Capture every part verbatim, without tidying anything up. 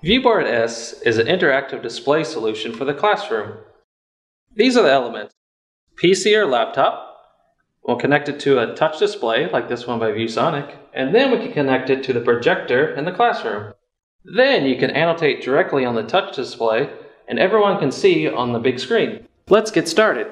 ViewBoard S is an interactive display solution for the classroom. These are the elements. P C or laptop. We'll connect it to a touch display like this one by ViewSonic, and then we can connect it to the projector in the classroom. Then you can annotate directly on the touch display and everyone can see on the big screen. Let's get started.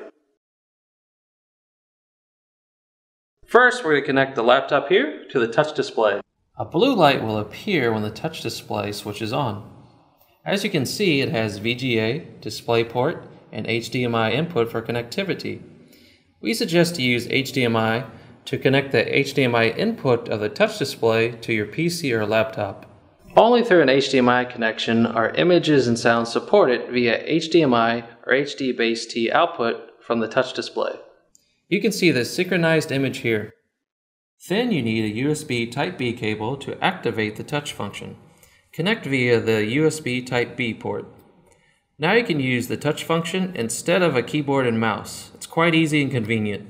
First, we're going to connect the laptop here to the touch display. A blue light will appear when the touch display switches on. As you can see, it has V G A, DisplayPort, and H D M I input for connectivity. We suggest to use H D M I to connect the H D M I input of the touch display to your P C or laptop. Only through an H D M I connection are images and sounds supported via H D M I or HDBaseT output from the touch display. You can see the synchronized image here. Then you need a U S B Type B cable to activate the touch function. Connect via the U S B Type B port. Now you can use the touch function instead of a keyboard and mouse. It's quite easy and convenient.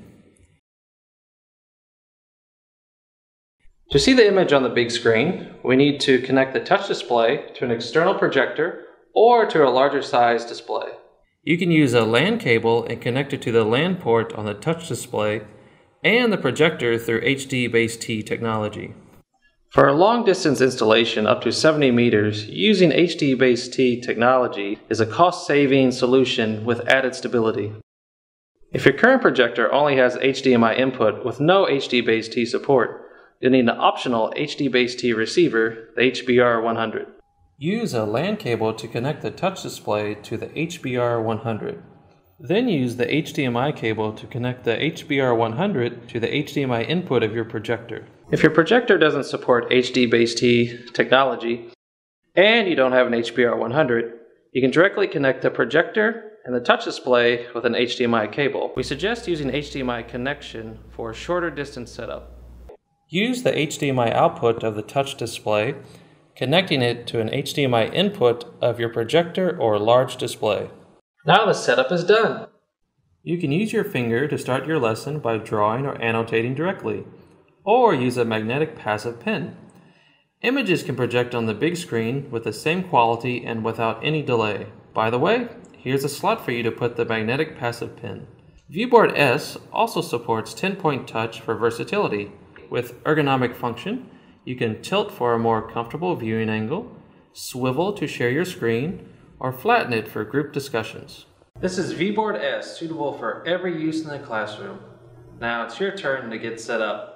To see the image on the big screen, we need to connect the touch display to an external projector or to a larger size display. You can use a LAN cable and connect it to the LAN port on the touch display and the projector through HDBaseT technology. For a long-distance installation up to seventy meters, using HDBaseT technology is a cost-saving solution with added stability. If your current projector only has H D M I input with no HDBaseT support, you'll need an optional HDBaseT receiver, the H B R one hundred. Use a LAN cable to connect the touch display to the H B R one hundred. Then use the H D M I cable to connect the H B R one hundred to the H D M I input of your projector. If your projector doesn't support HDBaseT technology and you don't have an H B R one hundred, you can directly connect the projector and the touch display with an H D M I cable. We suggest using H D M I connection for a shorter distance setup. Use the H D M I output of the touch display, connecting it to an H D M I input of your projector or large display. Now the setup is done. You can use your finger to start your lesson by drawing or annotating directly, or use a magnetic passive pen. Images can project on the big screen with the same quality and without any delay. By the way, here's a slot for you to put the magnetic passive pen. ViewBoard S also supports ten point touch for versatility. With ergonomic function, you can tilt for a more comfortable viewing angle, swivel to share your screen, or flatten it for group discussions. This is ViewBoard S, suitable for every use in the classroom. Now it's your turn to get set up.